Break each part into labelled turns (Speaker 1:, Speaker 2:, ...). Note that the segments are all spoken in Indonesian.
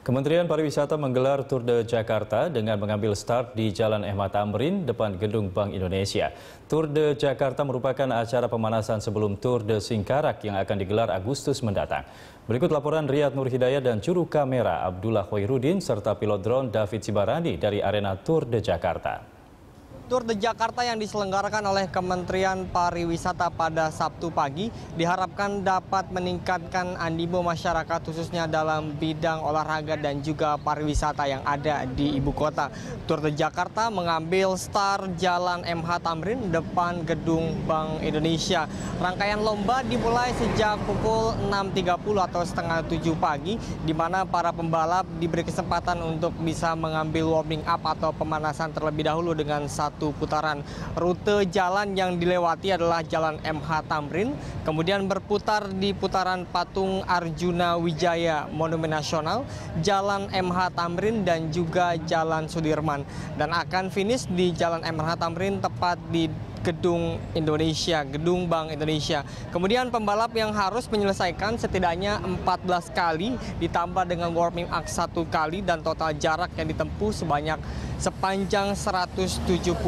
Speaker 1: Kementerian Pariwisata menggelar Tour de Jakarta dengan mengambil start di Jalan MH Tamrin depan Gedung Bank Indonesia. Tour de Jakarta merupakan acara pemanasan sebelum Tour de Singkarak yang akan digelar Agustus mendatang. Berikut laporan Riyad Nur Hidayat dan juru kamera Abdullah Khairuddin serta pilot drone David Sibarani dari arena Tour de Jakarta.
Speaker 2: Tour de Jakarta yang diselenggarakan oleh Kementerian Pariwisata pada Sabtu pagi diharapkan dapat meningkatkan animo masyarakat khususnya dalam bidang olahraga dan juga pariwisata yang ada di ibu kota. Tour de Jakarta mengambil start Jalan MH Tamrin depan Gedung Bank Indonesia. Rangkaian lomba dimulai sejak pukul 6.30 atau setengah 7 pagi, di mana para pembalap diberi kesempatan untuk bisa mengambil warming up atau pemanasan terlebih dahulu dengan satu putaran. Rute jalan yang dilewati adalah Jalan MH Tamrin, kemudian berputar di putaran Patung Arjuna Wijaya Monumen Nasional, Jalan MH Tamrin dan juga Jalan Sudirman, dan akan finish di Jalan MH Tamrin tepat di Gedung Indonesia, Gedung Bank Indonesia. Kemudian pembalap yang harus menyelesaikan setidaknya 14 kali ditambah dengan warming up 1 kali dan total jarak yang ditempuh sepanjang 175,5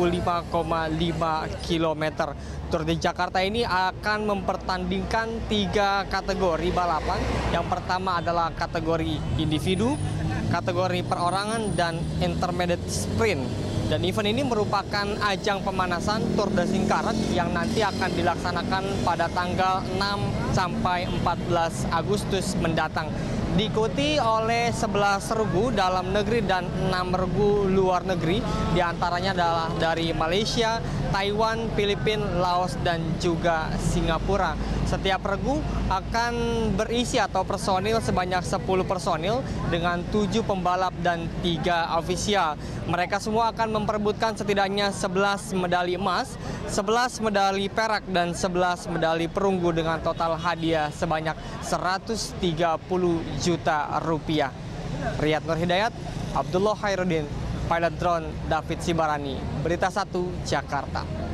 Speaker 2: km. Tour de Jakarta ini akan mempertandingkan 3 kategori balapan. Yang pertama adalah kategori individu, kategori perorangan, dan intermediate sprint. Dan event ini merupakan ajang pemanasan Tour de Singkarak yang nanti akan dilaksanakan pada tanggal 6 sampai 14 Agustus mendatang. Diikuti oleh 11 regu dalam negeri dan 6 regu luar negeri, diantaranya adalah dari Malaysia, Taiwan, Filipina, Laos, dan juga Singapura. Setiap regu akan berisi atau personil sebanyak 10 personil dengan 7 pembalap dan 3 ofisial. Mereka semua akan memperebutkan setidaknya 11 medali emas, 11 medali perak, dan 11 medali perunggu dengan total hadiah sebanyak 130 juta rupiah. Riyad Nur Hidayat, Abdullah Khairuddin, pilot drone David Sibarani, Berita 1 Jakarta.